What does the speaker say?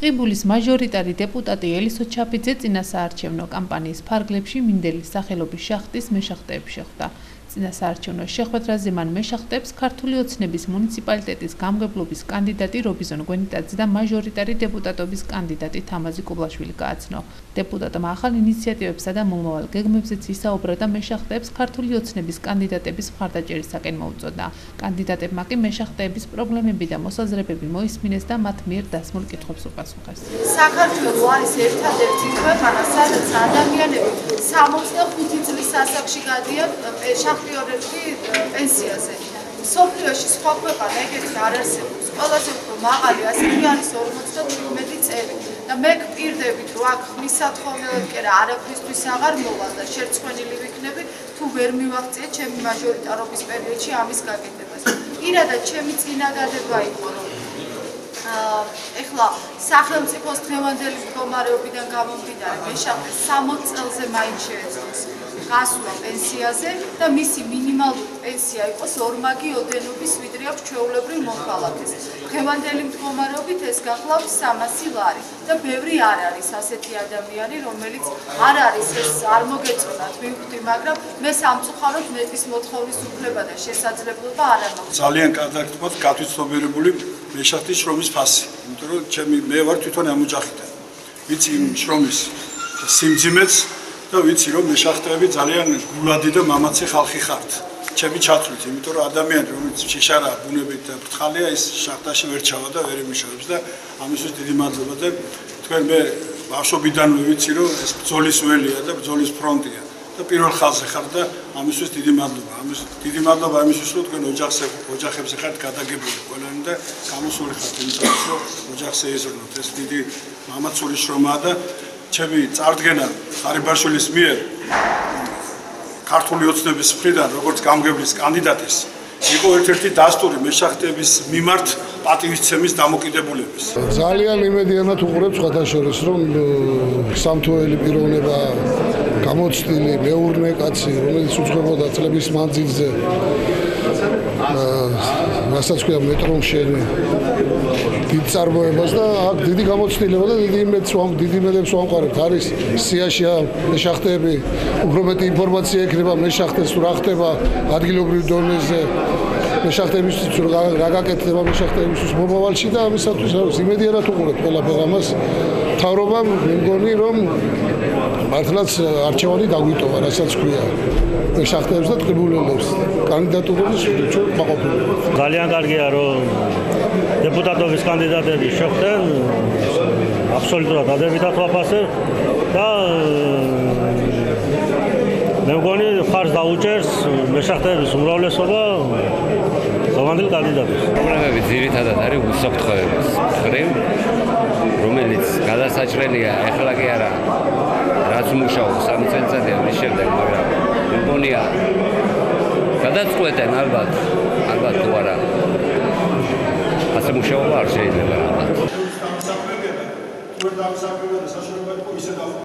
ტყიბულის მაჟორიტარი დეპუტატი ელისო ჩაფიძე წინასაარჩევნო კამპანიის ფარგლებში მინდელის სახელობის შახტის მეშახტეებს შეხვდა. წინასაარჩევნო შეხვედრაზე მან მეშახტეებს ქართული ოცნების მუნიციპალიტეტის გამგებლობის კანდიდატი რობიზონ გვენიტაძე და მაჟორიტარი დეპუტატობის კანდიდატი თამაზი კუბლაშვილი გააცნო. დეპუტატმა ახალ ინიციატივებსა და მომავალ გეგმებზეც ისაუბრა და მეშახტეებს ქართული ოცნების კანდიდატების მხარდაჭერისაკენ მოუწოდა. კანდიდატებმა კი მეშახტეების პრობლემები და მოსაზრებები მოისმინეს და მათ მიერ დასმულ კითხვებს უპასუხეს. საქართველო არის ერთადერთი ქვეყანა, სადაც ადამიანები 65 წლის ასაკში გადიან შახტიორებში პენსიაზე. სოფლიოში სხვა ქვეყანა ეგეთი არ არსებობს. ყველაზე უფრო მაღალი ასაკი არის 55 წელი. და მე გპირდებით, რომ აქ მისათხოვნელად კი არა არაფრისთვის აღარ მოვალ და შერცხვენილი ვიქნები, თუ ვერ მივაღწია ჩემი მაჟორიტარობის პერიოდში ამის გაკეთებას. პირადად ჩემი წინადადება იყო, რომ ეხლა სახელმწიფოს დღევანდელი მდგომარეობიდან გამომდინარე მეშახტეს 60 წელზე მაინც შეეძლოს გასვლა პენსიაზე და მისი მინიმალური პენსია იყოს ორმაგი ოდენობის, ვიდრე აქვს ჩვეულებრივ მოქალაქეს. დღევანდელი მდგომარეობით ეს გახლავს 300 ლარი და ბევრი არ არის ასეთი ადამიანი, რომელიც არ არის ეს არ მოგეწონათ მივხვდი, მაგრამ მე სამწუხაროდ მეტის მოთხოვნის უფლება და შესაძლებლობა არ მაქვს. ძალიან კარგად თქვათ გათვითცნობიერებული მეშახტის შრომის ფასი, იმიტომ რომ მე ვარ თვითონ ამ ოჯახიდან. ვიცი იმ შრომის სიმძიმეც და ვიცი რომ მეშახტეები ძალიან გულადი და მამაცი ხალხი ხართ. ჩემი ჩათვლით, იმიტომ რომ ადამიანი რომელიც შეშარა ბუნებით და ბრწყალია ის შახტაში ვერ ჩავა და ვერ იმუშავებს და ამისთვის დიდი მადლობა და თქვენ მე ბავშვობიდანვე ვიცი რომ ეს ბრძოლის ველია და ბრძოლის ფრონტია და პირველ ხაზზე ხარ და ამისთვის დიდი მადლობა. დიდი მადლობა ამისთვის რომ თქვენ ოჯახებზე ხართ გადაგებული ყველანი და გამოსული ხართ იმისათვის რომ ოჯახზე ეზრუნოთ. ეს დიდი მამაცური შრომაა და ჩემი წარდგენა ხარიბაშვილის მიერ ქართული ოცნების მხრიდან როგორც გამგებლის კანდიდატის იყო ერთ-ერთი დასტური მეშახტეების მიმართ პატივისცემის დამოკიდებულების. ძალიან იმედიანად უყურებს სხვათაშორის რომ სამთოელი პიროვნება გამოცდილი მეურნე კაცი რომელიც უძღვებოდა წლების მანძილზე რასაც ქვია მეტრომშენი დიდ წარმოებას და აქ დიდი გამოცდილება და დიდი იმედებს ვამყარებთ არის სიაში მეშახტეები უფრო მეტი ინფორმაცია ექნება მეშახტეს თუ რა ხდება ადგილობრივ დონეზე მეშახტეებისთვის რა გაკეთდება მეშახტეებისთვის მომავალში და ამისათვის იმედიანად უყურებთ ყველაფერ ამას მთავრობამ მე მგონი რომ მართლაც არჩევანი დაგვიტოვა რასაც ქვია მეშახტეებს და ტყიბულელებს კანდიდატურების ჩვენ მაყოფილებთ. ძალიან კარგია რომ დეპუტატობის კანდიდატები შეხვდნენ აბსოლუტურად დადებითად ვაფასებ და მე მგონი ხარს დაუჭერს მეშახტეების უმრავლესობა დღევანდელ კანდიდატებს. პრობლემები ძირითადად არის უსაფრთხოების მხრივ, რომელიც გადასაჭრელია ეხლა კი არა რაც მუშაობს 3 წელიწადია მის შემდეგ, მაგრამ მე მგონია გადაწყვეტენ ალბათ თუ არა ასე მუშაობა არ შეიძლება ალბათ.